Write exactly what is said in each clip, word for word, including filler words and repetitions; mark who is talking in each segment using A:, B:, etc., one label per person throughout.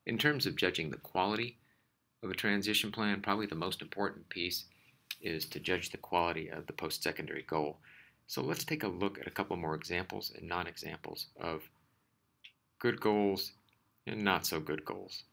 A: In terms of judging the quality of a transition plan, probably the most important piece is to judge the quality of the post-secondary goal. So let's take a look at a couple more examples and non-examples of good goals and not so good goals.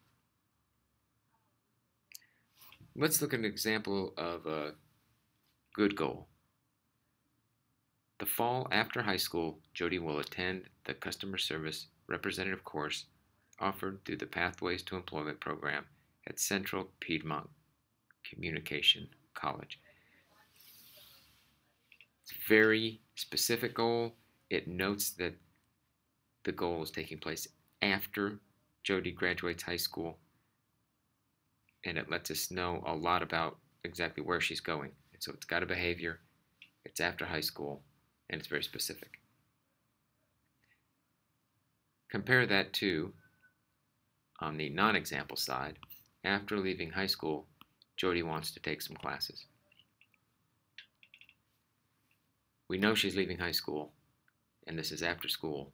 A: Let's look at an example of a good goal. The fall after high school, Jody will attend the customer service representative course offered through the Pathways to Employment program at Central Piedmont Communication College. It's a very specific goal. It notes that the goal is taking place after Jody graduates high school, and it lets us know a lot about exactly where she's going. And so it's got a behavior, it's after high school, and it's very specific. Compare that to, on the non-example side, after leaving high school, Jody wants to take some classes. We know she's leaving high school, and this is after school,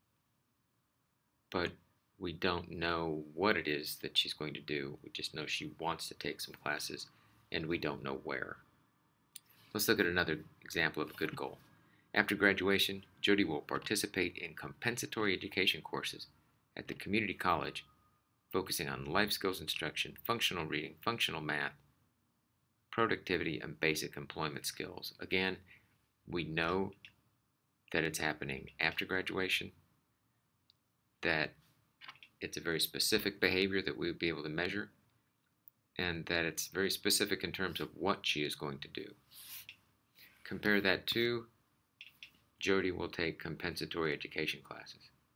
A: but we don't know what it is that she's going to do. We just know she wants to take some classes, and we don't know where. Let's look at another example of a good goal. After graduation, Jody will participate in compensatory education courses at the community college, focusing on life skills instruction, functional reading, functional math, productivity, and basic employment skills. Again, we know that it's happening after graduation, that it's a very specific behavior that we would be able to measure, and that it's very specific in terms of what she is going to do. Compare that to Jody will take compensatory education classes.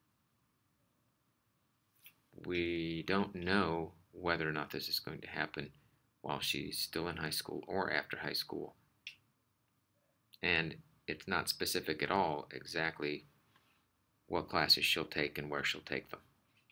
A: We don't know whether or not this is going to happen while she's still in high school or after high school. And it's not specific at all exactly what classes she'll take and where she'll take them.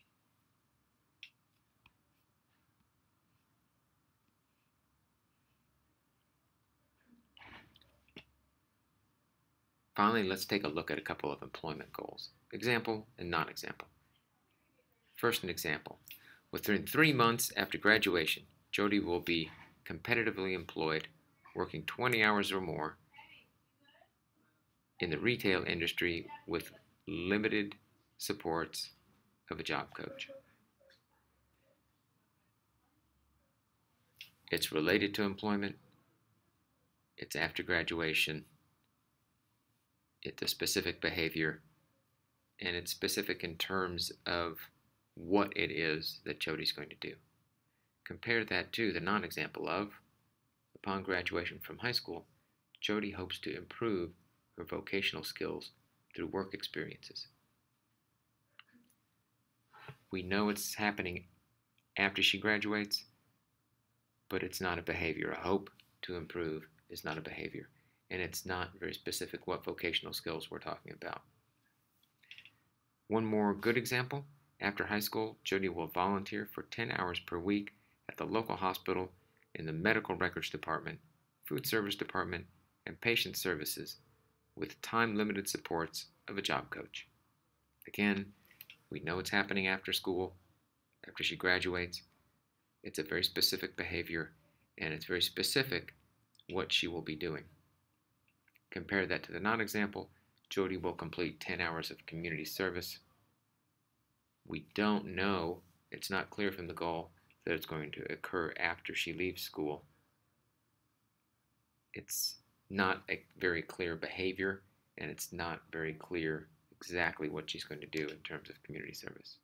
A: Finally, let's take a look at a couple of employment goals. Example and non-example. First, an example. Within three months after graduation, Jody will be competitively employed, working twenty hours or more in the retail industry with limited supports of a job coach. It's related to employment. It's after graduation. It's a specific behavior, and it's specific in terms of what it is that Jody's going to do. Compare that to the non-example of, upon graduation from high school, Jody hopes to improve her vocational skills through work experiences. We know it's happening after she graduates, but it's not a behavior. A hope to improve is not a behavior, and it's not very specific what vocational skills we're talking about. One more good example. After high school, Jody will volunteer for ten hours per week at the local hospital in the medical records department, food service department, and patient services with time-limited supports of a job coach. Again, we know it's happening after school, after she graduates. It's a very specific behavior, and it's very specific what she will be doing. Compare that to the non-example. Jody will complete ten hours of community service. We don't know, it's not clear from the goal that it's going to occur after she leaves school. It's not a very clear behavior, and it's not very clear exactly what she's going to do in terms of community service.